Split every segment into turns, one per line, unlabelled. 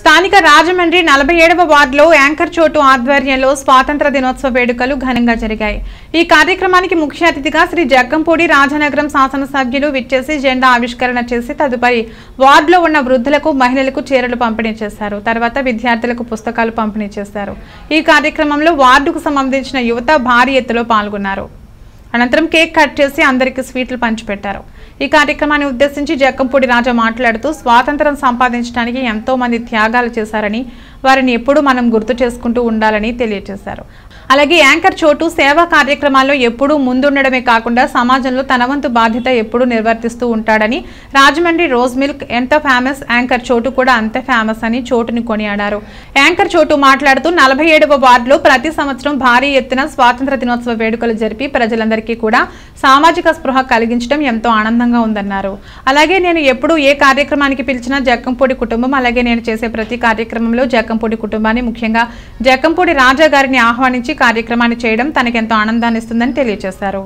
స్థానిక రాజమండ్రి 47వ వార్డులో యాంకర్ చోటు ఆధ్వర్యంలో స్వాతంత్ర దినోత్సవ వేడుకలు ఘనంగా జరిగాయి। ఈ కార్యక్రమానికి ముఖ్య అతిథిగా శ్రీ జగ్గంపూడి రాజనగరం శాసనసభ్యులు విచ్చేసి జెండా ఆవిష్కరణ చేసి తదుపరి వార్డులో ఉన్న వృద్ధులకు మహిళలకు చీరలు పంపిణీ చేశారు। తర్వాత విద్యార్థులకు పుస్తకాలు పంపిణీ చేశారు। ఈ కార్యక్రమంలో వార్డుకు సంబంధించిన యువత భారీ ఎత్తులో పాల్గొన్నారు। అనంతరం కేక్ కట్ చేసి అందరికీ స్వీట్లు పంచిపెట్టారు। ఈ కార్యక్రమాన్ని ఉద్దేశించి జగ్గంపూడి రాజా మాట్లాడుతూ స్వాతంత్రం సంపాదించడానికి ఎంతో మంది త్యాగాలు చేశారని వారిని ఎప్పుడూ మనం గుర్తు చేసుకుంటూ ఉండాలని తెలియజేశారు। అలాగే యాంకర్ చోటు సేవా కార్యక్రమాల్లో ఎప్పుడూ ముందుండడమే కాకుండా సమాజంలో తన వంతు బాధ్యత ఎప్పుడూ నిర్వర్తిస్తూ ఉంటాడని, రాజమండ్రి రోజ్ మిల్క్ ఎంత ఫేమస్ యాంకర్ చోటు కూడా అంతే ఫేమస్ అని చోటుని కొనియాడారు। యాంకర్ చోటు మాట్లాడుతూ 47వ వార్డులో ప్రతి సంవత్సరం భారీ ఎత్తున స్వాతంత్ర దినోత్సవ వేడుకలు జరిపి ప్రజలందరికీ కూడా సామాజిక స్పృహ కలిగించడం ఎంతో ఆనందంగా ఉందన్నారు। అలాగే నేను ఎప్పుడు ఏ కార్యక్రమానికి పిలిచినా జగ్గంపూడి కుటుంబం, అలాగే నేను చేసే ప్రతి కార్యక్రమంలో జగ్గంపూడి కుటుంబాన్ని, ముఖ్యంగా జగ్గంపూడి రాజా గారిని ఆహ్వానించి కార్యక్రమాన్ని చేయడం తనకెంతో ఆనందాన్ని ఇస్తుందని తెలియజేశారు।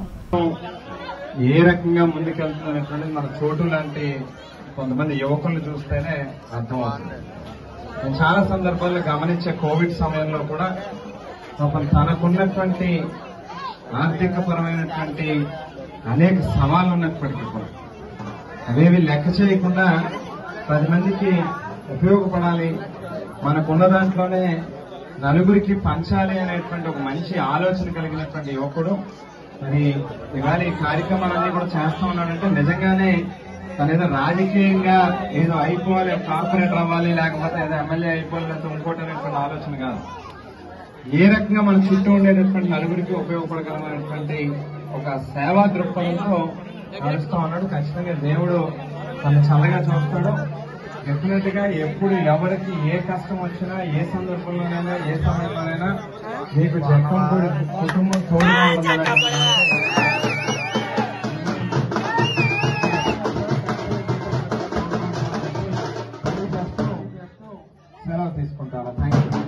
ఏ రకంగా ముందుకెళ్తున్నటువంటి మన చోటు లాంటి కొంతమంది యువకులను చూస్తేనే అర్థమవుతుంది। నేను చాలా సందర్భాల్లో గమనించే కోవిడ్ సమయంలో కూడా తనకున్నటువంటి ఆర్థిక పరమైనటువంటి అనేక సవాళ్లు ఉన్నప్పటికీ కూడా అవేవి లెక్క చేయకుండా 10 మందికి ఉపయోగపడాలి, మనకున్న దాంట్లోనే నలుగురికి పంచాలి అనేటువంటి ఒక మంచి ఆలోచన కలిగినటువంటి యువకుడు మరి ఇవాళ ఈ కార్యక్రమాలన్నీ కూడా చేస్తా ఉన్నాడంటే నిజంగానే తనేదో రాజకీయంగా ఏదో అయిపోవాలి, కార్పొరేటర్ అవ్వాలి, లేకపోతే ఏదో ఎమ్మెల్యే అయిపోవాలి, లేకపోతే ఇంకోటి అనేటువంటి ఆలోచన కాదు। ఏ రకంగా మన చుట్టూ ఉండేటటువంటి నలుగురికి ఉపయోగపడగలమైనటువంటి ఒక సేవా దృక్పథంతో నడుస్తూ ఉన్నాడు। ఖచ్చితంగా దేవుడు తను చల్లగా చూస్తాడు। డెఫినెట్ గా ఎప్పుడు ఎవరికి ఏ కష్టం వచ్చినా, ఏ సందర్భంలోనైనా, ఏ సమయంలోనైనా మీకు జగ్గంపూడి కుటుంబం తోడుగా ఉండాలని సెలవు తీసుకుంటాను। Thank you.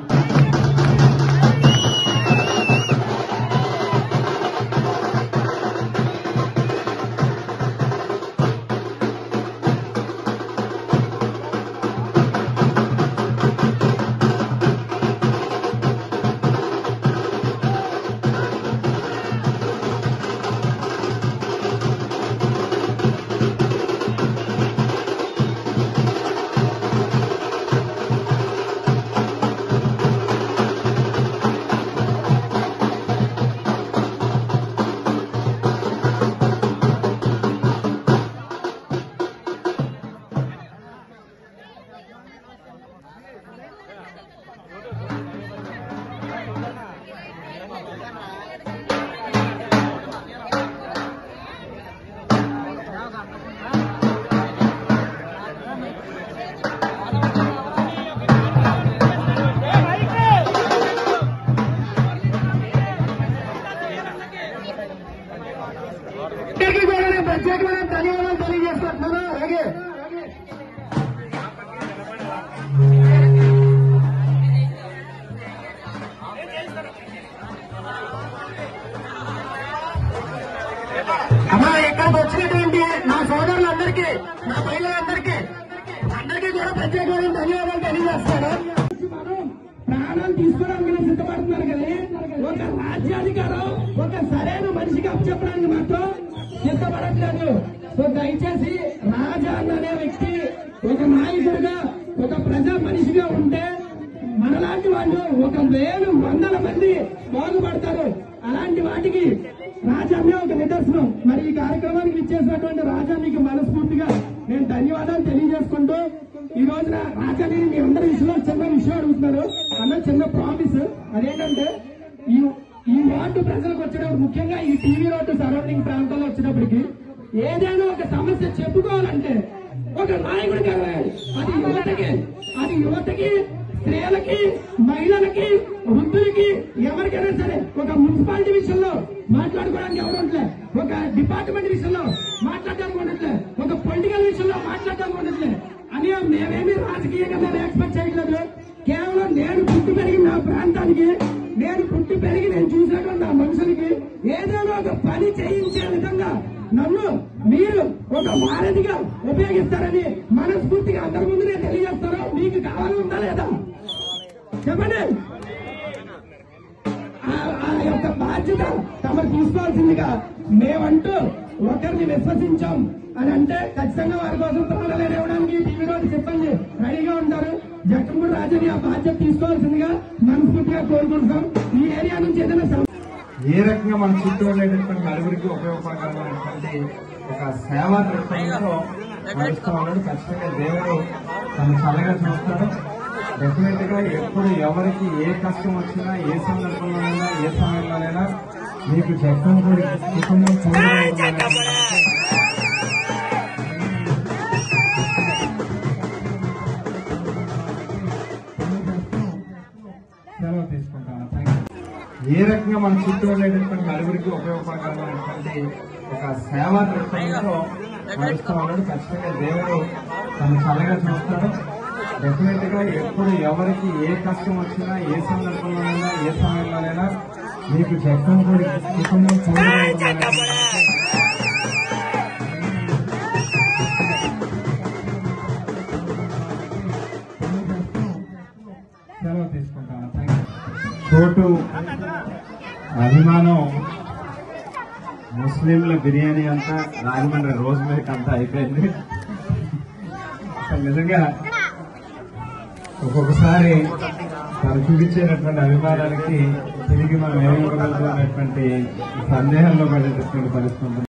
ప్రత్యేకమైన ధన్యవాదాలు తెలియజేస్తున్నాను। అలాగే అమ్మా ఇక్కడికి వచ్చినటువంటి నా సోదరులందరికీ, నా మహిళలందరికీ కూడా ప్రత్యేకమైన ధన్యవాదాలు తెలియజేస్తాను। ప్రాణాలు తీసుకోవడానికి సిద్ధపడుతున్నారు కానీ ఒక రాజ్యాధికారం ఒక సరైన మనిషికి అప్పచెప్పడానికి మాత్రం సిద్ధపడట్లేదు। సో దయచేసి రాజా అనే వ్యక్తి ఒక నాయకుడిగా, ఒక ప్రజా మనిషిగా ఉంటే మనలాంటి వాళ్ళు 1,000 మంది బాగుపడతారు। అలాంటి వాటికి రాజానే ఒక నిదర్శనం। మరి ఈ కార్యక్రమానికి ఇచ్చేసినటువంటి రాజానికి మనస్ఫూర్తిగా నేను ధన్యవాదాలు తెలియజేసుకుంటూ ఈ రోజున రాజాని మీ అందరి విషయంలో చిన్న విషయం అడుగుతున్నారు అన్న, చిన్న ప్రామిస్। అదేంటంటే ఈ వార్డు ప్రజలకు వచ్చేటప్పుడు, ముఖ్యంగా ఈ టీవీ రోడ్డు సరౌండింగ్ ప్రాంతాల్లో వచ్చేటప్పటికి ఏదైనా ఒక సమస్య చెప్పుకోవాలంటే ఒక నాయకుడు కలవాలి। అది యువతకి, స్త్రీలకి, మహిళలకి, వృద్ధులకి, ఎవరికైనా సరే ఒక మున్సిపాలిటీ విషయంలో మాట్లాడుకోవడానికి ఎవరు ఉండలే, ఒక డిపార్ట్మెంట్ విషయంలో మాట్లాడడానికి ఉండట్లే, ఒక పొలిటికల్ విషయంలో మాట్లాడడానికి ఉండట్లే అని మేమేమీ రాజకీయంగా మేము ఎక్స్పెక్ట్ చేయట్లేదు। కేవలం నేను పుట్టి పెరిగిన నా ప్రాంతానికి, నేను పుట్టి పెరిగి నేను చూసినటువంటి ఆ మనుషులకి ఏదైనా ఒక పని చేయించే విధంగా నన్ను మీరు ఒక వారధిగా ఉపయోగిస్తారని మనస్ఫూర్తిగా అందరి ముందు నేను తెలియజేస్తాను. మీకు కావాలి ఉందా లేదా చెప్పండి. ఆ యొక్క బాధ్యత తమరు తీసుకోవాల్సిందిగా మేమంటూ ఒకరిని విశ్వసించాం అని అంటే ఖచ్చితంగా వారి కోసం ప్రాణాలు ఇవ్వడానికి టీవీలో సిబ్బంది రెడీగా ఉంటారు. జక్కంపూడి రాజని ఆ బాధ్యత తీసుకోవాల్సిందిగా మనస్ఫూర్తిగా కోరుకుంటున్నాం. ఈ ఏరియా నుంచి ఏదైనా
ఏ రకంగా మన చుట్టూ ఉండేటటువంటి నలుగురికి ఉపయోగపడగలమైనటువంటి ఒక సేవా దృక్పథంతో నడుస్తూ ఉన్నాడు. ఖచ్చితంగా దేవుడు తను చల్లగా చూస్తాడు. డెఫినెట్ గా ఎప్పుడు ఎవరికి ఏ కష్టం వచ్చినా, ఏ సందర్భంలోనైనా, ఏ సమయంలోనైనా మీకు జక్కంపూడి కుటుంబం సెలవు తీసుకుంటాను. ఏ రకంగా మన చుట్టూ ఉండేటటువంటి నలుగురికి ఉపయోగపడగలమైనటువంటి ఒక సేవా దృక్పథంతో నడుస్తూ ఉన్నాడు. ఖచ్చితంగా దేవుడు తను చల్లగా చూస్తాడు. డెఫినెట్ గా ఎప్పుడు ఎవరికి ఏ కష్టం వచ్చినా, ఏ సందర్భంలోనైనా, ఏ సమయంలోనైనా మీకు జక్కంపూడి కుటుంబం సెలవు తీసుకుంటాను. చోటు అభిమానం ముస్లింల బిర్యానీ అంతా రాజమండ్రి రోజ్ మిల్క్ అంతా అయిపోయింది. నిజంగా ఒక్కొక్కసారి తను చూపించేటటువంటి అభిమానానికి తిరిగి మనం ఏమి ఇవ్వగలుగుతున్నటువంటి సందేహంలో పడేటటువంటి పరిస్థితి ఉంటుంది.